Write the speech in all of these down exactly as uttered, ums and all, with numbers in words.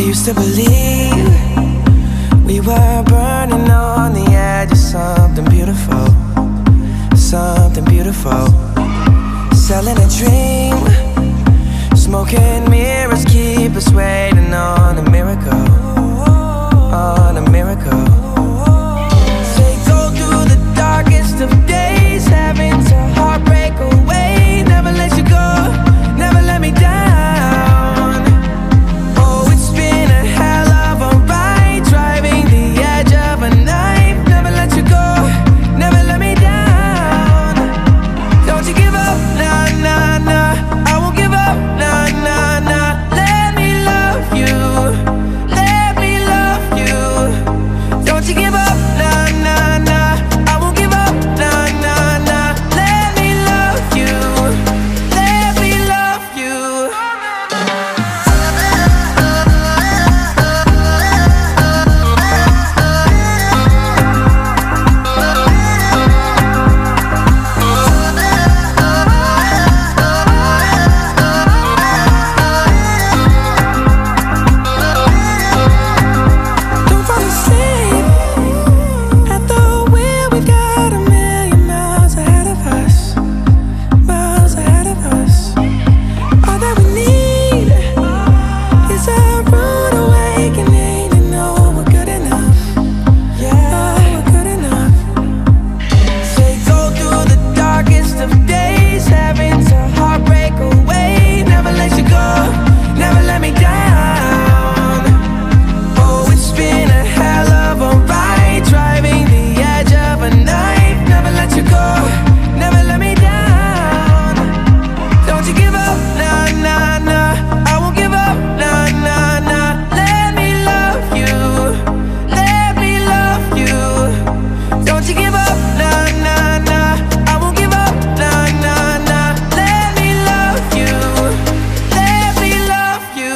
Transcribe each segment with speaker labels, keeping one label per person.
Speaker 1: used to believe we were burning on the edge of something beautiful, something beautiful. Selling a dream, smoking mirrors keep us waiting on a miracle, on a miracle. They go through the darkest of days, having to heartbreak away. Never let you go, never let me down. Oh, it's been a hell of a ride, driving the edge of a knife. Never let you go, never let me down. Don't you give up, nah, nah, nah. I won't give up, nah, nah, nah. Let me love you, let me love you. Don't you give up, nah, nah, nah. I won't give up, nah, nah, nah. Let me love you, let me love you. Don't fall asleep at the wheel. We've got a million miles ahead of us, miles ahead of us. All that we need is a rude awakening to know we're good enough. Yeah, we're good enough. They go through the darkest of days, having to heartbreak away. Never let you go, never let me down. Oh, it's been a hell of a ride, driving the edge of a knife. Never let you go, never let me down. Don't you give up, nah, nah, nah. I won't give up, nah, nah, nah. Let me love you, let me love you. Don't you give up, nah, nah, nah. I won't give up, nah, nah, nah. Let me love you, let me love you.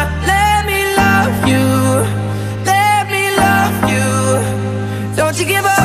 Speaker 1: Don't you give up,